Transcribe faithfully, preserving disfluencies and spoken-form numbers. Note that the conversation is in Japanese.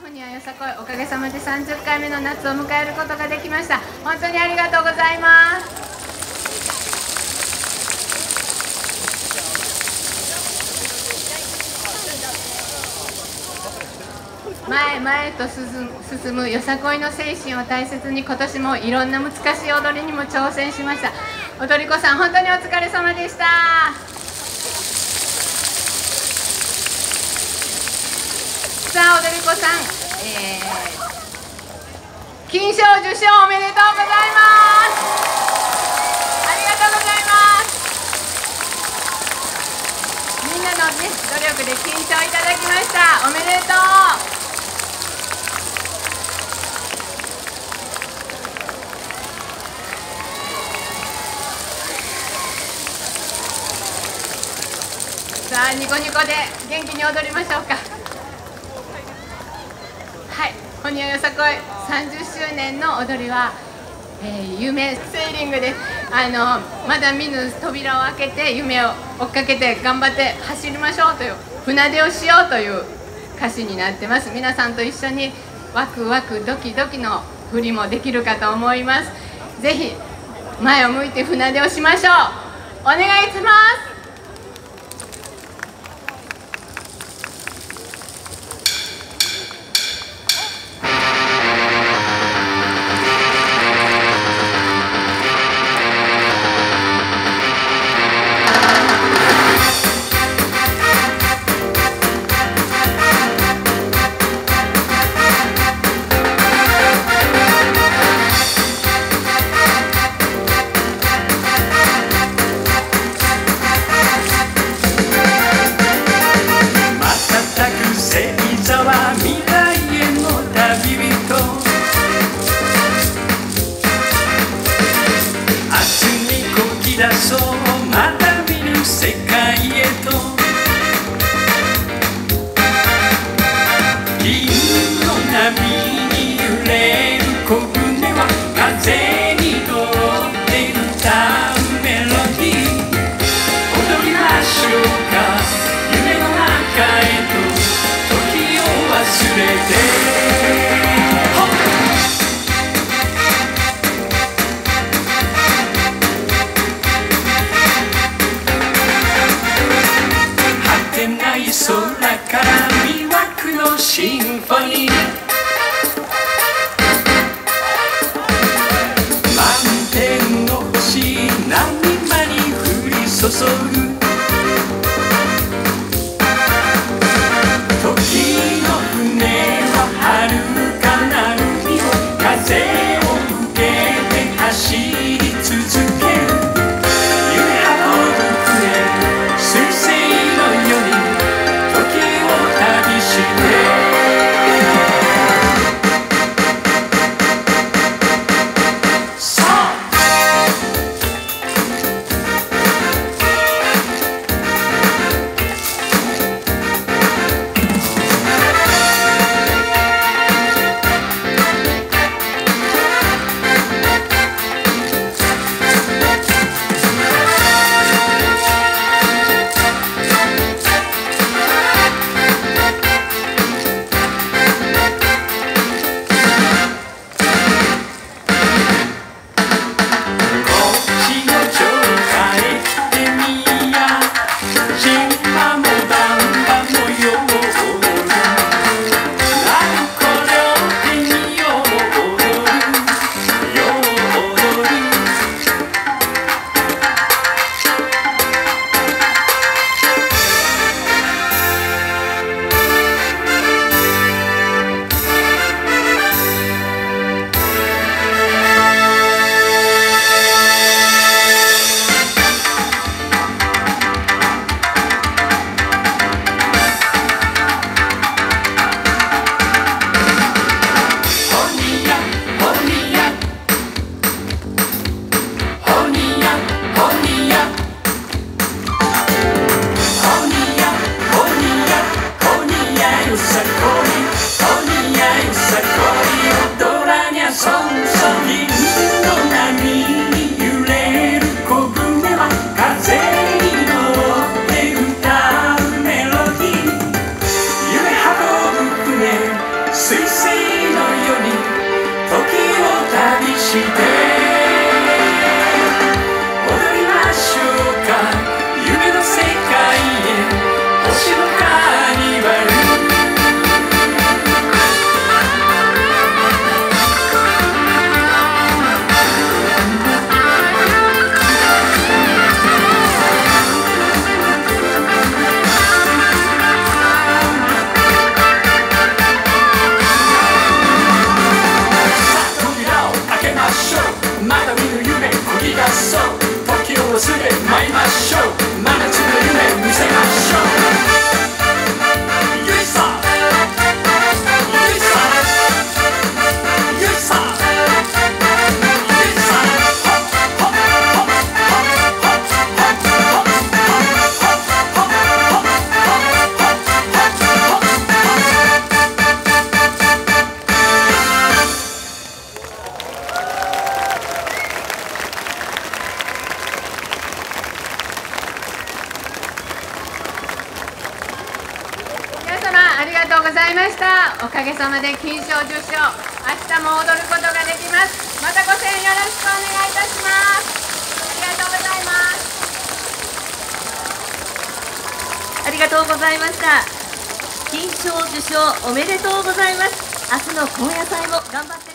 にはよさこい、おかげさまでさんじゅっかいめの夏を迎えることができました。本当にありがとうございます。前へ前へと進む、進むよさこいの精神を大切に、今年もいろんな難しい踊りにも挑戦しました。踊り子さん、本当にお疲れ様でした。さあ、踊り子さん、えー、金賞受賞おめでとうございます。ありがとうございます。みんなの、ね、努力で金賞いただきました。おめでとう。さあ、ニコニコで元気に踊りましょうか。はい、ほにゃよさこいさんじゅっしゅうねんの踊りは、えー、夢セーリングで、あのまだ見ぬ扉を開けて夢を追っかけて頑張って走りましょうという、船出をしようという歌詞になってます。皆さんと一緒にワクワクドキドキの振りもできるかと思います。ぜひ前を向いて船出をしましょう。お願いします。 また見る世界へと銀の波に揺れる小舟は風に乗って歌うメロディー。踊りましょうか、夢の中へと時を忘れて。空から魅惑のシンフォニー、満天の星波間に降り注ぐ時の船は遥かなる海を風を受けて走り続ける。夢運ぶ船彗星のようにがとうございました。おかげさまで金賞受賞、明日も踊ることができます。またご声援よろしくお願いいたします。ありがとうございます。 ありがとうございました。金賞受賞おめでとうございます。明日の高野祭も頑張って